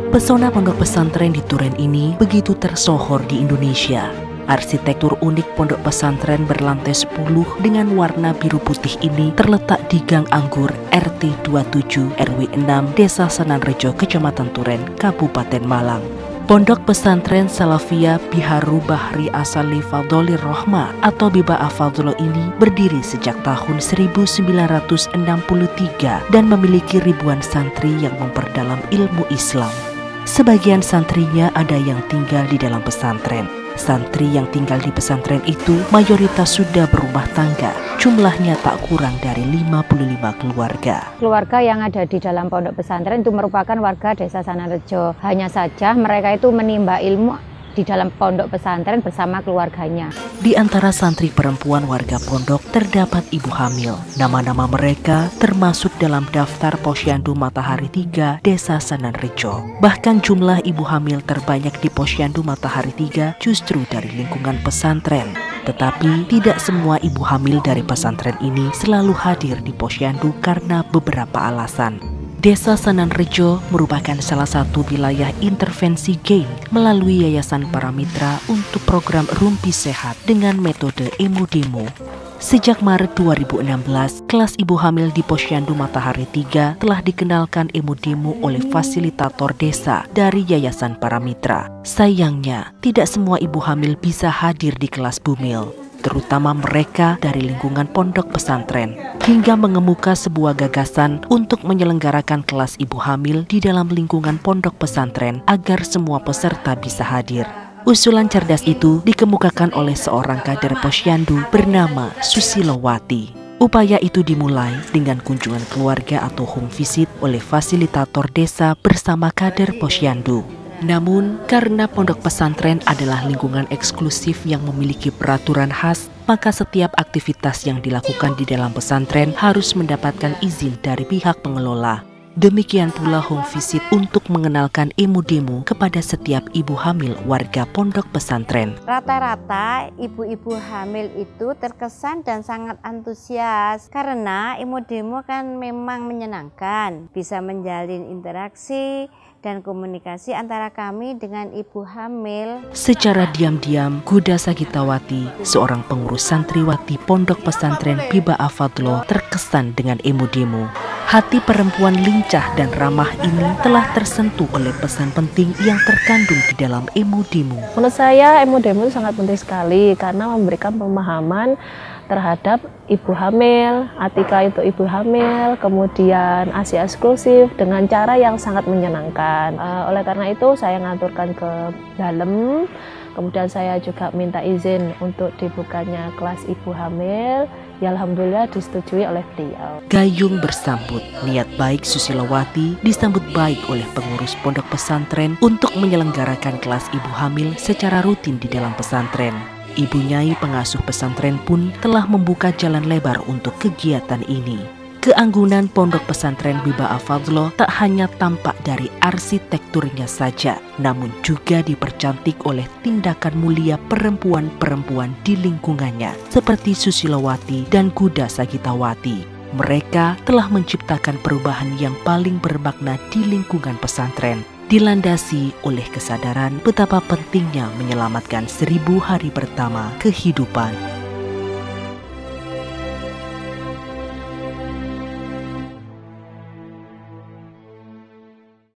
Pesona pondok pesantren di Turen ini begitu tersohor di Indonesia. Arsitektur unik pondok pesantren berlantai 10 dengan warna biru putih ini terletak di Gang Anggur RT 27 RW 6 Desa Sananrejo, Kecamatan Turen, Kabupaten Malang. Pondok pesantren Salafiyah Biharu Bahri Asali Fadholir Rohmah atau Biba Afadhlo ini berdiri sejak tahun 1963 dan memiliki ribuan santri yang memperdalam ilmu Islam. Sebagian santrinya ada yang tinggal di dalam pesantren. Santri yang tinggal di pesantren itu mayoritas sudah berumah tangga. Jumlahnya tak kurang dari 55 keluarga. Keluarga yang ada di dalam pondok pesantren itu merupakan warga Desa Sananrejo. Hanya saja mereka itu menimba ilmu di dalam pondok pesantren bersama keluarganya. Di antara santri perempuan warga pondok terdapat ibu hamil. Nama-nama mereka termasuk dalam daftar Posyandu Matahari 3 Desa Sananrejo. Bahkan jumlah ibu hamil terbanyak di Posyandu Matahari 3 justru dari lingkungan pesantren. Tetapi tidak semua ibu hamil dari pesantren ini selalu hadir di Posyandu karena beberapa alasan. Desa Sananrejo merupakan salah satu wilayah intervensi GAIN melalui Yayasan Paramitra untuk program Rumpi Sehat dengan metode emo-demo. Sejak Maret 2016, kelas ibu hamil di Posyandu Matahari 3 telah dikenalkan emo-demo oleh fasilitator desa dari Yayasan Paramitra. Sayangnya, tidak semua ibu hamil bisa hadir di kelas bumil, terutama mereka dari lingkungan pondok pesantren, hingga mengemuka sebuah gagasan untuk menyelenggarakan kelas ibu hamil di dalam lingkungan pondok pesantren agar semua peserta bisa hadir. Usulan cerdas itu dikemukakan oleh seorang kader Posyandu bernama Susilowati. Upaya itu dimulai dengan kunjungan keluarga atau home visit oleh fasilitator desa bersama kader Posyandu. Namun, karena pondok pesantren adalah lingkungan eksklusif yang memiliki peraturan khas, maka setiap aktivitas yang dilakukan di dalam pesantren harus mendapatkan izin dari pihak pengelola. Demikian pula home visit untuk mengenalkan emo-demo kepada setiap ibu hamil warga pondok pesantren. Rata-rata ibu-ibu hamil itu terkesan dan sangat antusias karena emo-demo kan memang menyenangkan, bisa menjalin interaksi dan komunikasi antara kami dengan ibu hamil. Secara diam-diam, Guda Sagitawati, seorang pengurus santriwati pondok pesantren Biba Afadhlo, terkesan dengan emo-demo. Hati perempuan lincah dan ramah ini telah tersentuh oleh pesan penting yang terkandung di dalam emo-demo. Menurut saya emo-demo itu sangat penting sekali karena memberikan pemahaman terhadap ibu hamil, Atika itu ibu hamil, kemudian ASI eksklusif dengan cara yang sangat menyenangkan. Oleh karena itu saya ngaturkan ke dalam, kemudian saya juga minta izin untuk dibukanya kelas ibu hamil. Ya alhamdulillah disetujui oleh beliau. Gayung bersambut, niat baik Susilowati disambut baik oleh pengurus pondok pesantren untuk menyelenggarakan kelas ibu hamil secara rutin di dalam pesantren. Ibu Nyai pengasuh pesantren pun telah membuka jalan lebar untuk kegiatan ini. Keanggunan pondok pesantren Biba Afadhlo tak hanya tampak dari arsitekturnya saja, namun juga dipercantik oleh tindakan mulia perempuan-perempuan di lingkungannya, seperti Susilowati dan Guda Sagitawati. Mereka telah menciptakan perubahan yang paling bermakna di lingkungan pesantren, dilandasi oleh kesadaran betapa pentingnya menyelamatkan 1000 hari pertama kehidupan.